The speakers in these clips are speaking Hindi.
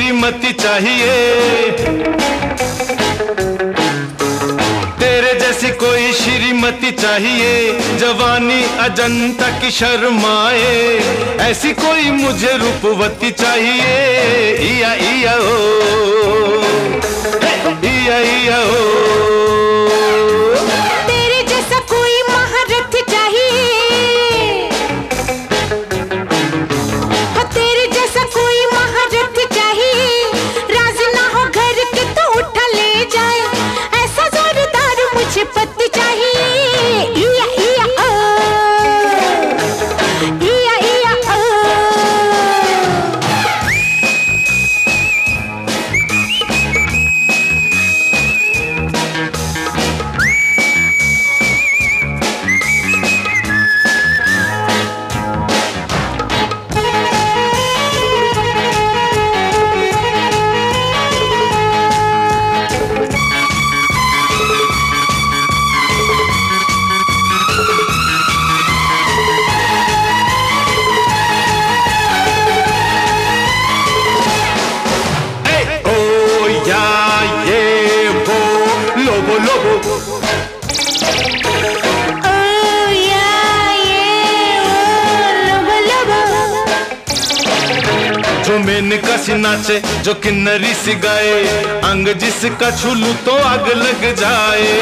श्रीमती चाहिए, तेरे जैसी कोई श्रीमती चाहिए, जवानी अजंता की शर्माए, ऐसी कोई मुझे रूपवती चाहिए। इया इया ओ, इया इया ओ। तेरे जैसा कोई महारथ चाहिए, तेरे जैसा कोई महारथ चाहिए, राज ना हो घर के तो उठा ले जाए, ऐसा जोरदार मुझे पति चाहिए। इया इया ओ, इया इया ओ। जो मेनका सी नाचे, जो किन्नरी सी गाए, अंग जिसका छूलू तो आग लग जाए।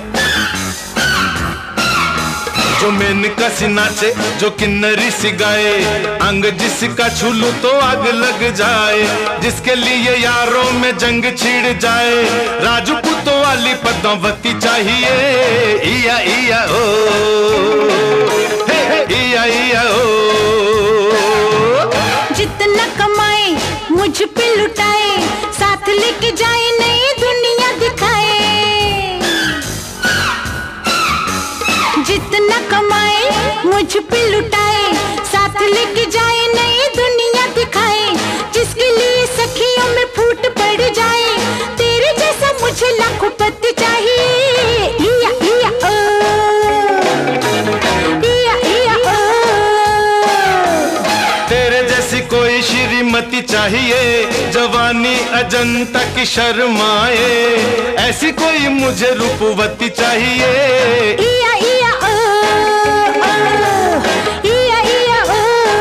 जो मेनका सी नाचे, जो किन्नरी सी गाए, अंग जिसका छूलू तो आग लग जाए, जिसके लिए यारों में जंग छिड़ जाए, राजपूतों वाली पद्मावती चाहिए। इया इया ओ, इया इया ओ। जितना कमाए मुझ पे लुटाए, साथ लेके जाए नई दुनिया दिखाए। जितना कमाए मुझ पे लुटाए, साथ लेके जाए नई दुनिया दिखाए, जिसके लिए सखियों में फूट पड़ जाए, तेरे जैसा मुझे लाखों पति चाहिए। इया इया ओ, इया इया ओ। तेरे जैसी कोई श्रीमती चाहिए, जवानी अजंता की शर्माए, ऐसी कोई मुझे रूपवती चाहिए। इया इया ओ, इया इया ओ।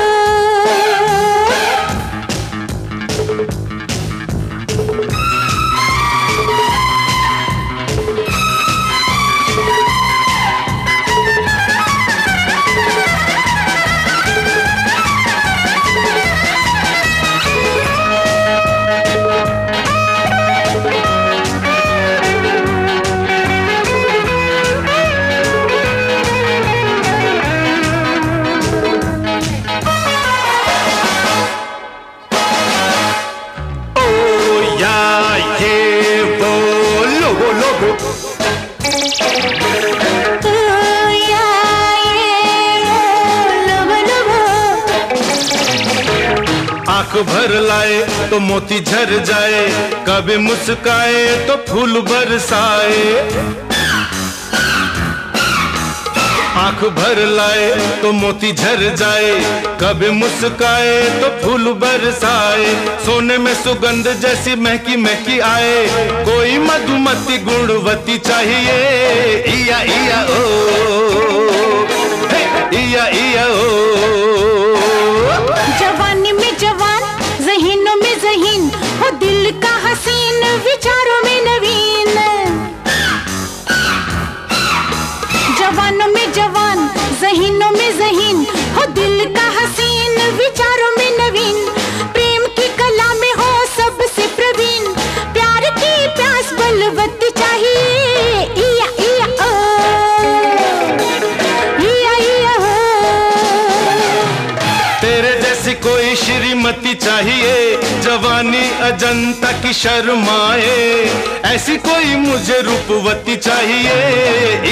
आंख भर लाए तो मोती झर जाए, कभी मुस्काए तो फूल बरसाए। आंख भर लाए तो मोती झर जाए, कभी मुस्काए तो फूल बरसाए, सोने में सुगंध जैसी महकी महकी आए, कोई मधुमती गुणवती चाहिए। इया इया ओ, इया इया ओ। जवानी में जवान, ज़हीनों में ज़हीन, हो दिल का हसीन, विचारों में नवीन। जवानों में जवान, ज़हीनों में ज़हीन, हो दिल का हसीन, विचारों में नवीन, प्रेम की कला में हो सबसे प्रवीण, प्यार की प्यास बलवती चाहिए। इया इया ओ, इया इया ओ। तेरे जैसी कोई श्रीमती चाहिए, जवानी अजंता की शर्माए, ऐसी कोई मुझे रूपवती चाहिए।